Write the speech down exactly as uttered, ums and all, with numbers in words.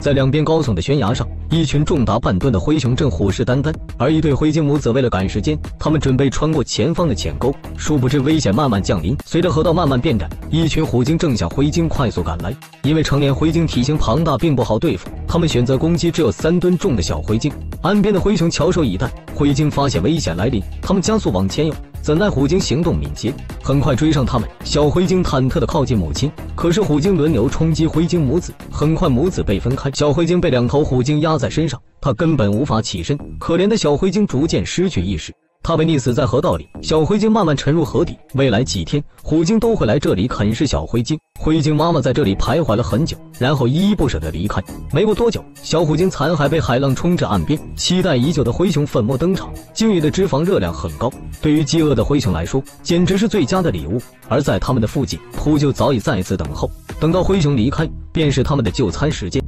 在两边高耸的悬崖上，一群重达半吨的灰熊正虎视眈眈，而一对灰鲸母则为了赶时间，他们准备穿过前方的浅沟。殊不知危险慢慢降临，随着河道慢慢变窄，一群虎鲸正向灰鲸快速赶来。因为成年灰鲸体型庞大，并不好对付，他们选择攻击只有三吨重的小灰鲸。岸边的灰熊翘首以待，灰鲸发现危险来临，他们加速往前游。怎奈虎鲸行动敏捷，很快追上他们。小灰鲸忐忑地靠近母亲，可是虎鲸轮流冲击灰鲸母子，很快母子被分开。小灰鲸被两头虎鲸压在身上，它根本无法起身。可怜的小灰鲸逐渐失去意识，它被溺死在河道里。小灰鲸慢慢沉入河底。未来几天，虎鲸都会来这里啃食小灰鲸。灰鲸妈妈在这里徘徊了很久，然后依依不舍地离开。没过多久，小虎鲸残骸被海浪冲至岸边，期待已久的灰熊粉末登场。鲸鱼的脂肪热量很高，对于饥饿的灰熊来说，简直是最佳的礼物。而在他们的附近，秃鹫早已在此等候。等到灰熊离开，便是他们的就餐时间。